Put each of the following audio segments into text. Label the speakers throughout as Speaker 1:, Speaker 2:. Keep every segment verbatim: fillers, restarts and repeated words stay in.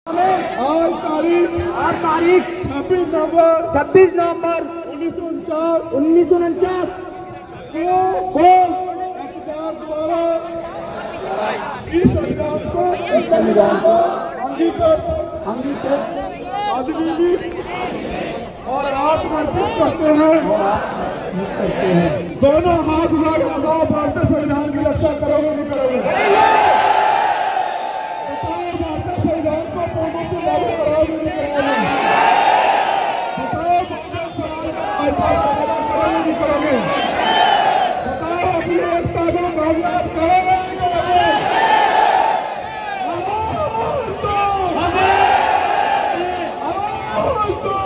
Speaker 1: आज तारीख
Speaker 2: आज तारीख
Speaker 1: छब्बीस नवंबर
Speaker 2: छब्बीस नवंबर
Speaker 1: उन्नीस सौ उनचास
Speaker 2: उन्नीस सौ उनचास
Speaker 1: को को अखबार द्वारा इस संविधान को
Speaker 2: इस संविधान को
Speaker 1: अंगीकृत
Speaker 2: अंगीकृत
Speaker 1: अधिनियमित और आत्मनिर्भर करते हैं
Speaker 2: करते हैं।
Speaker 1: दोनों हाथ उठा के बताओ, भारतीय संविधान की रक्षा करोगे नहीं करोगे? बताओ, भारतीय संविधान को पूर्ण से लागू कराओगे नहीं कराओगे? बताओ, बहुजन समाज का ऐसा पैदा करोगे नहीं करोगे? बताओ, अपनी एकता को कामयाब करोगे नहीं करोगे? आवाज दो, आवाज दो।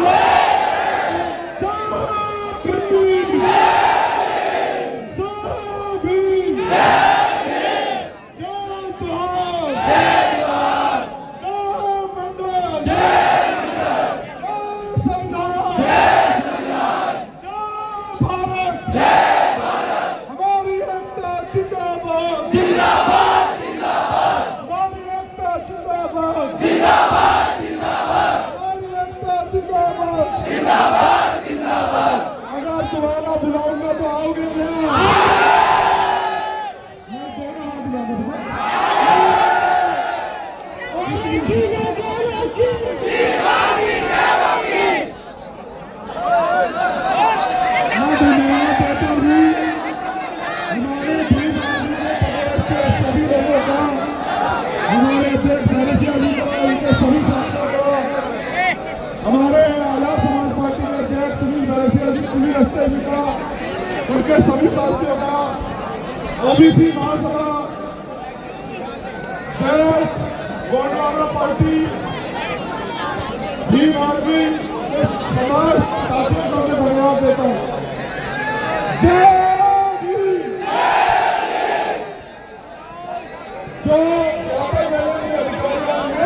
Speaker 1: अगर तुम्हारा बुलाऊंगा तो आओगे क्या? मैं दोनों हाथ बुलाऊंगा। सभी लोगों का, हमारे अध्यक्ष उनके सभी साथियों को, हमारे आला समाज पार्टी के अध्यक्ष सुनील बैरसिया जी, सुनील अस्ते जी का, उनके सभी साथियों का, ओबीसी महासभा, देश गोंडवाना पार्टी, भीम आर्मी के समाज साथियों को मैं धन्यवाद देता हूँ। जय भीम। जो वापस जाने के अधिकारियों ने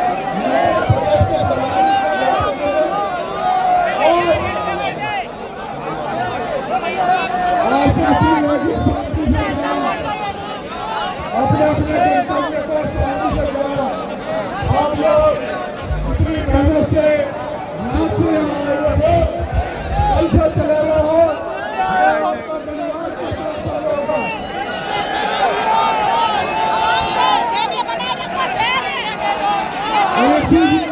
Speaker 1: अपने अपने गंतव्य को शांति से जाना। आप लोग इतनी मेहनत से रात से आए हो, कल से चले रहे हो, आपका धन्यवाद करना होगा।